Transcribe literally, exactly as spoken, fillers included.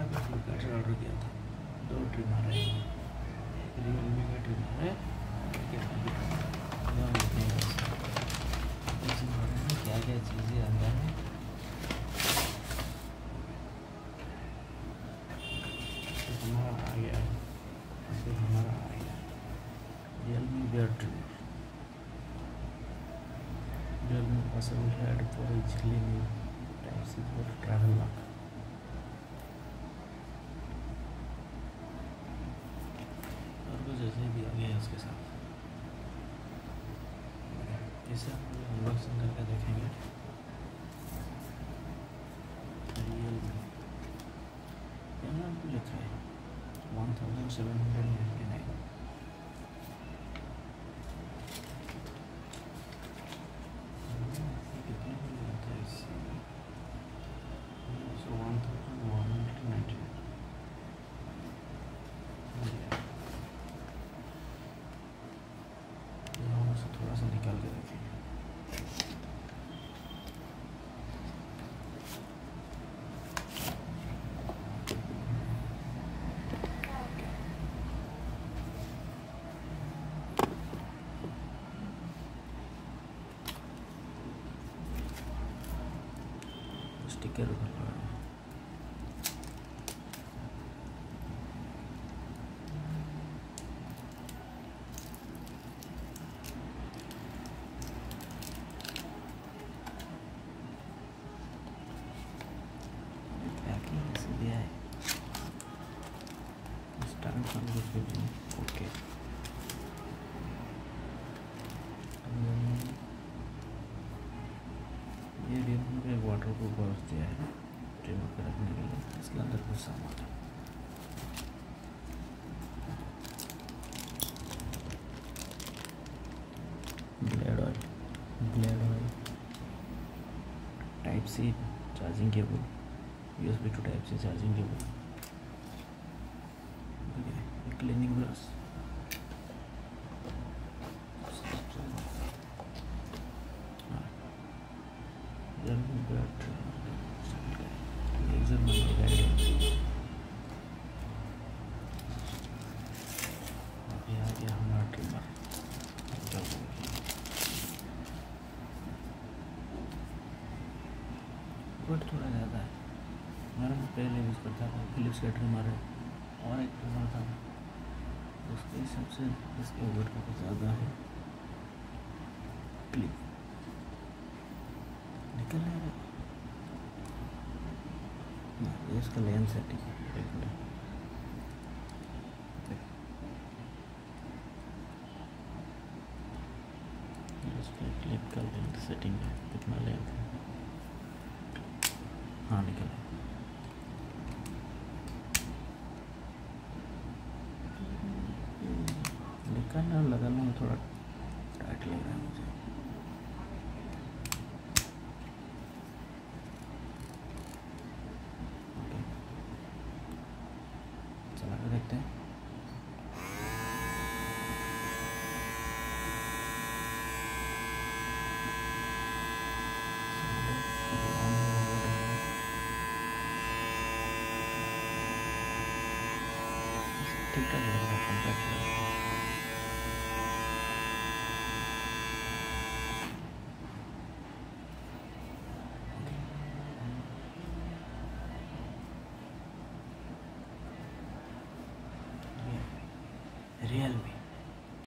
पे फ्लिपकार्ट से ऑर्डर किया था। दो ट्रिमर है, एक रियलमी का ट्रिमर है, एक क्या क्या चीज़ें अंदर है। तो हमारा आ गया है, तो हमारा आ गया Realme beard trimmer. Realme possible head for easily new type C for travel lock. और कुछ ऐसे भी आ गया है उसके साथ। इसे हम लोग अनबॉक्सिंग करके देखेंगे। रियलमी यहाँ पे लिखा है one thousand seven hundred ninety nine. कितने का मिलता है इससे? So one thousand one hundred ninety nine. यहाँ से थोड़ा सा निकाल के देखेंगे। स्टिकर उधर लगा है। पैकिंग ऐसे दिया है। Start from the beginning. Okay, ये रियलमी का एक वाटर प्रूफ बॉक्स दिया है ट्रिमर पे रखने के लिए। इसके अंदर कुछ सामान है। Blade oil, blade oil, type C charging cable, USB to type C charging cable, cleaning brush, laser multi guide. अभी आ गया हमारा ट्रिमर। वेट थोड़ा ज़्यादा है। मेरा मैं पहले यूज़ करता था फिलिप्स का ट्रिमर है, और एक ट्रिमर था उसके हिसाब से इसके वेट का कुछ ज़्यादा है। क्लिप निकल नहीं रहा। ये इसका लेंस है, ठीक है। एक मिनट, इस पर क्लिप का लेंथ सेटिंग है, कितना लेंथ है। हाँ निकल है। निकालना लगाने में थोड़ा टाइट लग रहा है मुझे। ओके, चला के देखते हैं। ठीक ठाक लग रहा है, कॉम्पैक्ट लग रहा है। रियलमी